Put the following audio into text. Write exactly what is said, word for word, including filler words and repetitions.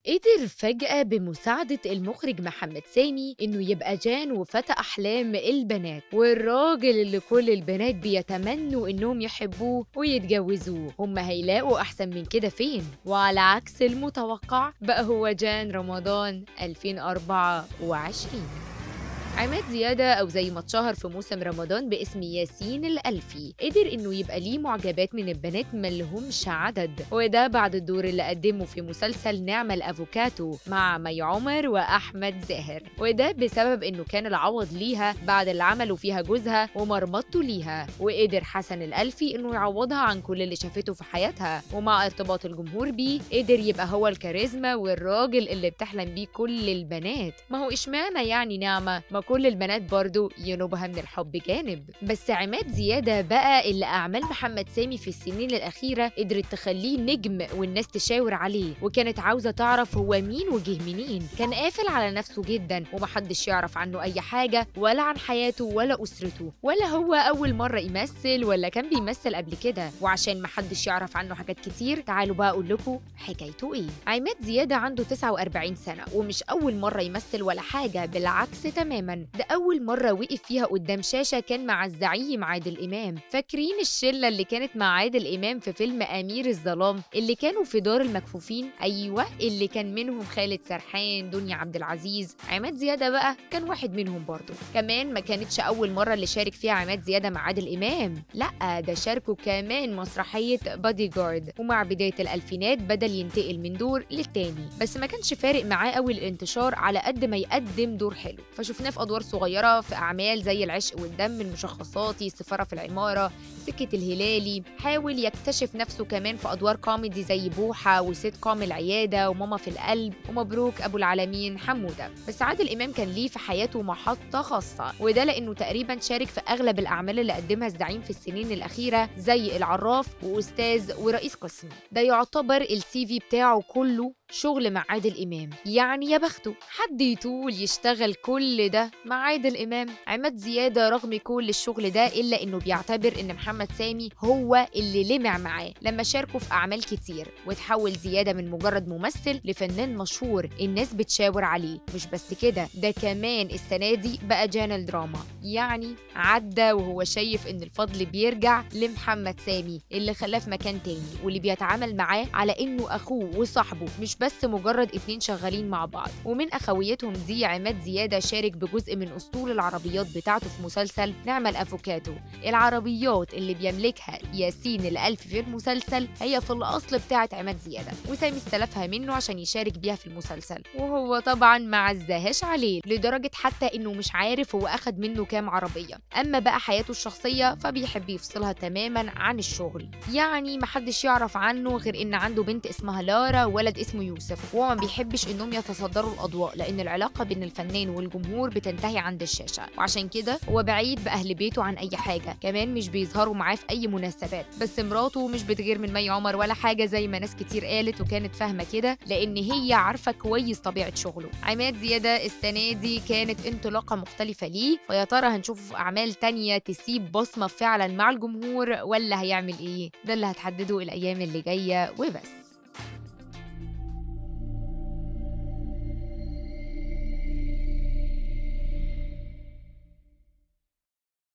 قدر فجأة بمساعدة المخرج محمد سامي إنه يبقى جان وفتى أحلام البنات والراجل اللي كل البنات بيتمنوا إنهم يحبوه ويتجوزوه. هم هيلاقوا أحسن من كده فين؟ وعلى عكس المتوقع بقى هو جان رمضان ألفين وأربعة وعشرين. عماد زيادة أو زي ما اتشهر في موسم رمضان باسم ياسين الألفي قدر إنه يبقى ليه معجبات من البنات ملهمش عدد، وده بعد الدور اللي قدمه في مسلسل نعمة الأفوكاتو مع مي عمر وأحمد زاهر، وده بسبب إنه كان العوض ليها بعد اللي عملوا فيها جوزها ومرمطته ليها. وقدر حسن الألفي إنه يعوضها عن كل اللي شافته في حياتها، ومع ارتباط الجمهور بيه قدر يبقى هو الكاريزما والراجل اللي بتحلم بيه كل البنات. ما هو إشمعنى يعني نعمة؟ ما كل البنات برضو ينوبها من الحب جانب. بس عماد زيادة بقى اللي أعمال محمد سامي في السنين الأخيرة قدرت تخليه نجم والناس تشاور عليه، وكانت عاوزة تعرف هو مين وجه منين. كان قافل على نفسه جدا ومحدش يعرف عنه أي حاجة، ولا عن حياته ولا أسرته، ولا هو أول مرة يمثل ولا كان بيمثل قبل كده. وعشان محدش يعرف عنه حاجات كتير تعالوا بقى أقول لكم حكايته إيه. عماد زيادة عنده تسعة وأربعين سنة ومش أول مرة يمثل ولا حاجة، بالعكس تماما، ده أول مرة وقف فيها قدام شاشة كان مع الزعيم عادل إمام. فاكرين الشلة اللي كانت مع عادل إمام في فيلم أمير الظلام اللي كانوا في دار المكفوفين؟ أيوة، اللي كان منهم خالد سرحان، دنيا عبد العزيز. عماد زيادة بقى كان واحد منهم برضه. كمان ما كانتش أول مرة اللي شارك فيها عماد زيادة مع عادل إمام، لأ ده شاركوا كمان مسرحية بادي جارد، ومع بداية الألفينات بدل ينتقل من دور للتاني، بس ما كانش فارق معاه قوي الانتشار على قد ما يقدم دور حلو. فشفناه في أدوار صغيرة في أعمال زي العشق والدم، المشخصاتي، السفارة في العمارة، سكة الهلالي. حاول يكتشف نفسه كمان في أدوار كوميدي زي بوحة وسيت كوم العيادة وماما في القلب ومبروك أبو العالمين حمودة. بس عادل إمام كان ليه في حياته محطة خاصة، وده لأنه تقريبا شارك في أغلب الأعمال اللي قدمها الزعيم في السنين الأخيرة زي العراف وأستاذ ورئيس قسم. ده يعتبر السي في بتاعه كله شغل مع عادل إمام. يعني يا بخته حد يطول يشتغل كل ده مع عادل إمام. عماد زيادة رغم كل الشغل ده إلا إنه بيعتبر إن محمد سامي هو اللي لمع معاه لما شاركوا في أعمال كتير، وتحول زيادة من مجرد ممثل لفنان مشهور الناس بتشاور عليه. مش بس كده، ده كمان السنة دي بقى جانل دراما، يعني عدى وهو شايف إن الفضل بيرجع لمحمد سامي اللي خلاه في مكان تاني، واللي بيتعامل معاه على إنه أخوه وصاحبه، مش بس مجرد اتنين شغالين مع بعض. ومن أخويتهم دي عماد زيادة شارك بجزء من أسطول العربيات بتاعته في مسلسل نعمة الأفوكاتو. العربيات اللي بيملكها ياسين الألفي في المسلسل هي في الأصل بتاعت عماد زيادة، وسامي استلفها منه عشان يشارك بيها في المسلسل، وهو طبعا ما عزهاش عليه لدرجة حتى إنه مش عارف هو أخد منه كام عربية. أما بقى حياته الشخصية فبيحب يفصلها تماما عن الشغل، يعني محدش يعرف عنه غير إن عنده بنت اسمها لارا وولد اسمه يوسف، وهو ما بيحبش إنهم يتصدروا الأضواء لأن العلاقة بين الفنان والجمهور بتنتهي عند الشاشة، وعشان كده هو بعيد بأهل بيته عن أي حاجة. كمان مش بيظهروا معاه في أي مناسبات. بس مراته مش بتغير من مي عمر ولا حاجة زي ما ناس كتير قالت وكانت فاهمة كده، لأن هي عارفة كويس طبيعة شغله. عماد زيادة السنة دي كانت انطلاقة مختلفة ليه، فيا ترى هنشوفه في أعمال تانية تسيب بصمة فعلا مع الجمهور ولا هيعمل إيه؟ ده اللي هتحدده الأيام اللي جاية وبس.